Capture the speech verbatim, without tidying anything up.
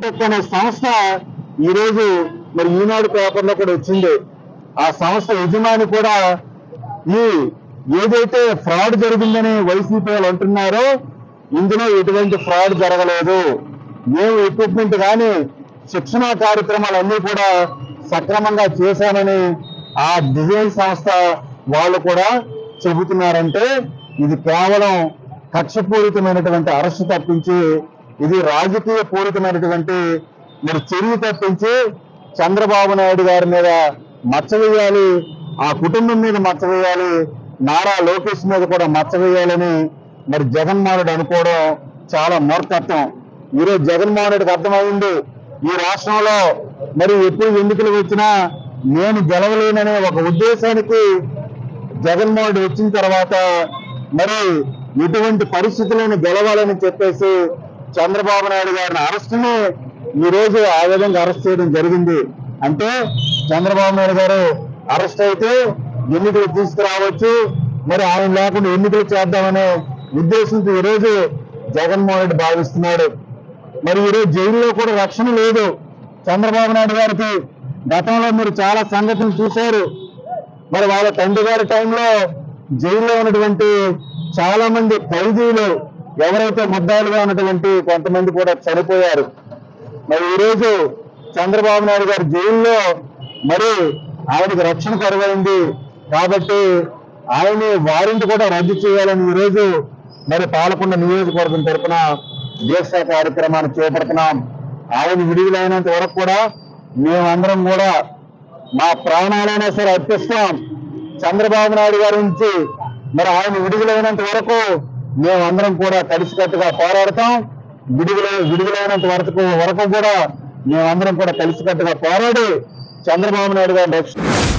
Biotech అనే సంస్థ ఈ రోజు మరి ఈనాడు పేపర్లో కూడా వచ్చింది. ఆ సంస్థ యజమాని కూడా ఈ ఏదైతే ఫ్రాడ్ జరిగిందని వైసీపీ వాళ్ళు అంటున్నారో ఇందులో ఎటువంటి ఫ్రాడ్ జరగలేదు, మేము ఎక్విప్మెంట్ కానీ శిక్షణా కార్యక్రమాలన్నీ కూడా సక్రమంగా చేశామని ఆ డిజైన్ సంస్థ వాళ్ళు కూడా చెబుతున్నారంటే ఇది కేవలం కక్షపూరితమైనటువంటి అరెస్టు తప్పించి ఇది రాజకీయ పూరితమైనటువంటి మరి చర్య తప్పించి చంద్రబాబు నాయుడు గారి మీద మచ్చ వేయాలి, ఆ కుటుంబం మీద మచ్చ వేయాలి, నారా లోకేష్ మీద కూడా మచ్చ వేయాలని మరి జగన్మోహన్ రెడ్డి అనుకోవడం చాలా మూర్ఖత్వం. ఈరోజు జగన్మోహన్ రెడ్డికి అర్థమైంది ఈ రాష్ట్రంలో మరి ఎప్పుడు ఎన్నికలు వచ్చినా నేను గెలవలేననే ఒక ఉద్దేశానికి జగన్మోహన్ రెడ్డి వచ్చిన తర్వాత మరి ఇటువంటి పరిస్థితులను గెలవాలని చెప్పేసి చంద్రబాబు నాయుడు గారిని అరెస్టుని ఈ రోజు ఆ విధంగా అరెస్ట్ చేయడం జరిగింది. అంటే చంద్రబాబు నాయుడు గారు అరెస్ట్ అయితే ఎన్నికలు తీసుకురావచ్చు, మరి ఆయన లేకుండా ఎన్నికలు చేద్దామనే ఉద్దేశంతో ఈరోజు జగన్మోహన్ రెడ్డి భావిస్తున్నాడు. మరి ఈరోజు జైల్లో కూడా రక్షణ లేదు చంద్రబాబు నాయుడు గారికి. గతంలో మీరు చాలా సంగతులు చూశారు. మరి వాళ్ళ తండ్రి గారి టైంలో జైల్లో ఉన్నటువంటి చాలా మంది ఖైదీలు ఎవరైతే ముద్దాయిలుగా ఉన్నటువంటి కొంతమంది కూడా చనిపోయారు. మరి ఈరోజు చంద్రబాబు నాయుడు గారు జైల్లో మరి ఆయనకు రక్షణ కరువైంది కాబట్టి ఆయన్ని వారెంట్ కూడా రద్దు చేయాలని ఈరోజు మరి పాలకొండ నియోజకవర్గం తరఫున దీక్ష కార్యక్రమాన్ని చేపడుతున్నాం. ఆయన విడుదలైనంత వరకు కూడా మేమందరం కూడా మా ప్రాణాలైనా సరే అర్పిస్తాం. చంద్రబాబు నాయుడు గారి నుంచి మరి ఆయన విడుదలైనంత వరకు మేమందరం కూడా కలిసికట్టుగా పోరాడతాం. విడుదల విడుదలైనంత వరకు వరకు కూడా మేమందరం కూడా కలిసికట్టుగా పోరాడి చంద్రబాబు నాయుడు గారిని రక్షణ